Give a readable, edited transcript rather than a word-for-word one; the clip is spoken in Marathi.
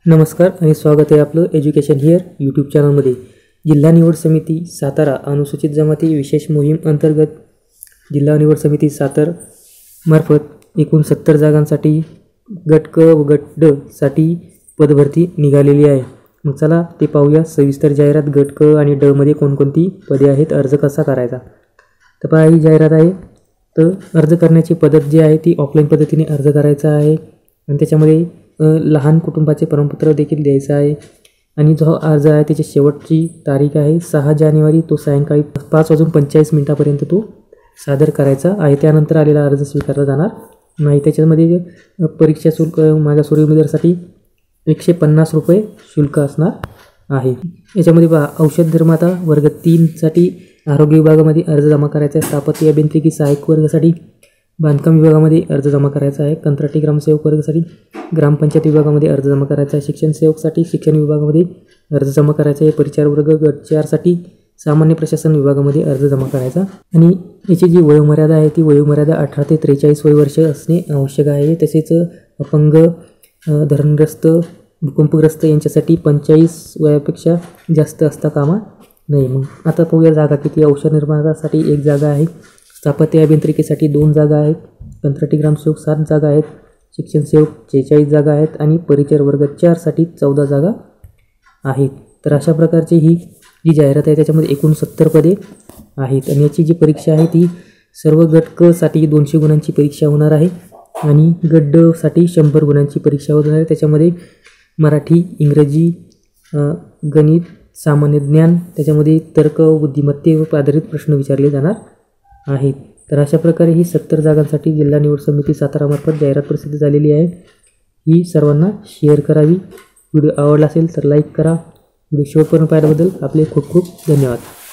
नमस्कार आणि स्वागत आहे आपलं एज्युकेशन हिअर यूट्यूब चॅनलमध्ये। जिल्हा निवड समिती सातारा अनुसूचित जमाती विशेष मोहीम अंतर्गत जिल्हा निवड समिती सातारा मार्फत एकूण 70 जागांसाठी गट क व गट ड साठी पदभरती निघालेली आहे। मग चला ते पाहूया सविस्तर जाहिरात। गट क आणि ड मध्ये कोणकोणती पदे आहेत, अर्ज कसा करायचा। तर पहा ही जाहिरात आहे। तर अर्ज करण्याची पद्धत जी आहे ती ऑफलाईन पद्धतीने अर्ज करायचा आहे आणि त्याच्यामध्ये लहान कुटुंबाचे प्रमाणपत्र देखील द्यायचं आहे आणि जो अर्ज आहे त्याची शेवटची तारीख आहे 6 जानेवारी। तो सायंकाळी 5:45 पर्यंत तो सादर करायचा आहे। त्यानंतर आलेला अर्ज स्वीकारला जाणार नाही। त्याच्यामध्ये परीक्षा शुल्क मागासवर्गीय उमेदवारासाठी 150 रुपये शुल्क असणार आहे। याच्यामध्ये पहा औषध निर्माता वर्ग 3 साठी आरोग्य विभागामध्ये अर्ज जमा करायचा आहे। स्थापत्य अभियांत्रिकी सहाय्यक वर्गासाठी बांधकाम विभागामध्ये अर्ज जमा करायचा आहे। कंत्राटी ग्रामसेवक वर्गासाठी ग्रामपंचायत विभागामध्ये अर्ज जमा करायचा आहे। शिक्षण सेवकसाठी शिक्षण विभागामध्ये अर्ज जमा करायचा आहे। परिचार वर्ग गट 4 साठी सामान्य प्रशासन विभागामध्ये अर्ज जमा करायचा आणि याची जी वयोमर्यादा आहे ती वयोमर्यादा 18 ते 43 वर्ष असणे आवश्यक आहे। तसेच अपंग, धरणग्रस्त, भूकंपग्रस्त यांच्यासाठी 45 वयापेक्षा जास्त असता कामा नाही। मग आता पाहूया जागा किती। औषध निर्माणासाठी 1 जागा आहे। स्थापत्य अभियांत्रिकीसाठी 2 जागा आहेत। कंत्राटी ग्रामसेवक 7 जागा आहेत। शिक्षण सेवक 46 जागा आहेत आणि परिचार वर्ग 4 साठी 14 जागा आहेत। तर अशा प्रकारची ही जी जाहिरात आहे त्याच्यामध्ये एकूण 70 पदे आहेत आणि याची जी परीक्षा आहे ती सर्व गट क साठी 200 गुणांची परीक्षा होणार आहे आणि गट ड साठी 100 गुणांची परीक्षा होणार आहे। त्याच्यामध्ये मराठी, इंग्रजी, गणित, सामान्य ज्ञान, त्याच्यामध्ये तर्क व बुद्धिमत्तेवर आधारित प्रश्न विचारले जाणार आहेत। तर अशा प्रकारे ही 70 जागांसाठी जिल्हा निवड समिती सातारा मार्फत जाहिरात प्रसिद्ध झालेली आहे। ही सर्वांना शेअर करावी। व्हिडिओ आवडला असेल तर लाईक करा। व्हिडिओ शेवटपर्यंत पाहिल्याबद्दल आपले खूप खूप धन्यवाद।